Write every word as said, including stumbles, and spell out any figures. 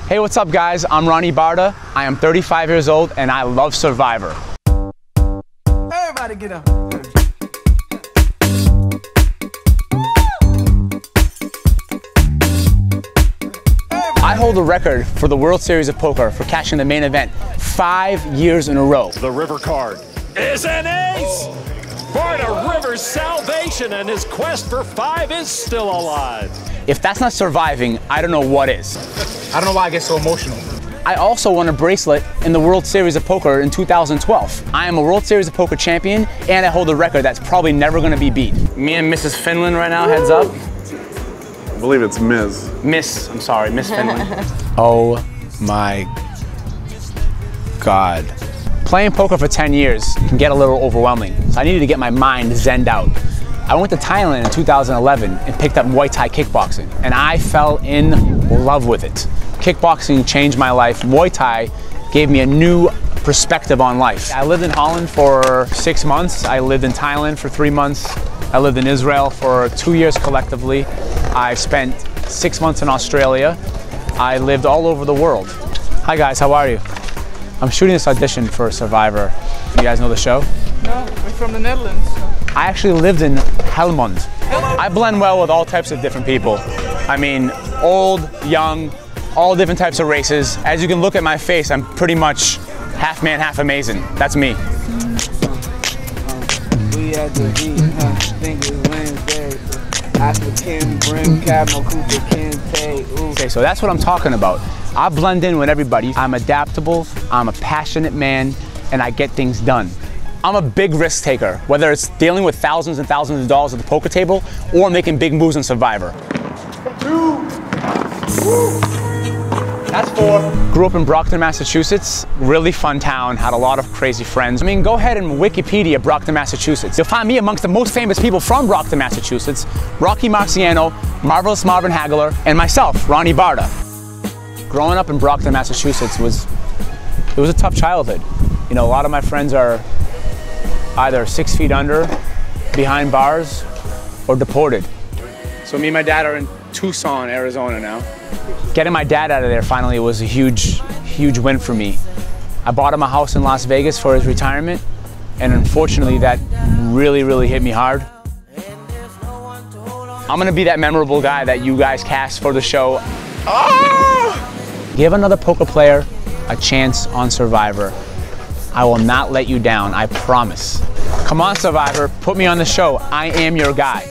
Hey, what's up guys? I'm Ronnie Barda. I am thirty-five years old and I love Survivor. Everybody get up. I hold the record for the World Series of Poker for cashing the main event five years in a row. The river card is an ace! For the river's salvation, and his quest for five is still alive. If that's not surviving, I don't know what is. I don't know why I get so emotional. I also won a bracelet in the World Series of Poker in two thousand twelve. I am a World Series of Poker champion, and I hold a record that's probably never gonna be beat. Me and Missus Finland right now, heads up. I believe it's Miz Miss, I'm sorry, Miss Finland. Oh my God. Playing poker for ten years can get a little overwhelming, so I needed to get my mind zenned out. I went to Thailand in two thousand eleven and picked up Muay Thai kickboxing, and I fell in love with it. Kickboxing changed my life. Muay Thai gave me a new perspective on life. I lived in Holland for six months. I lived in Thailand for three months. I lived in Israel for two years collectively. I spent six months in Australia. I lived all over the world. Hi guys, how are you? I'm shooting this audition for Survivor. You guys know the show? No, we're from the Netherlands. I actually lived in Helmond. I blend well with all types of different people. I mean, old, young, all different types of races. As you can look at my face, I'm pretty much half man, half amazing. That's me. We at the beat, huh? Think it's Wednesday. After Kim, Brim, Cabo, Cooper, Kente, ooh. Okay, so that's what I'm talking about. I blend in with everybody. I'm adaptable, I'm a passionate man, and I get things done. I'm a big risk taker, whether it's dealing with thousands and thousands of dollars at the poker table or making big moves in Survivor. Two. That's four. Grew up in Brockton, Massachusetts. Really fun town, had a lot of crazy friends. I mean, go ahead and Wikipedia Brockton, Massachusetts. You'll find me amongst the most famous people from Brockton, Massachusetts, Rocky Marciano, Marvelous Marvin Hagler, and myself, Ronnie Barda. Growing up in Brockton, Massachusetts was, it was a tough childhood. You know, a lot of my friends are either six feet under, behind bars, or deported. So me and my dad are in Tucson, Arizona now. Getting my dad out of there finally was a huge, huge win for me. I bought him a house in Las Vegas for his retirement, and unfortunately that really, really hit me hard. I'm gonna be that memorable guy that you guys cast for the show. Oh! Give another poker player a chance on Survivor. I will not let you down, I promise. Come on, Survivor, put me on the show. I am your guy.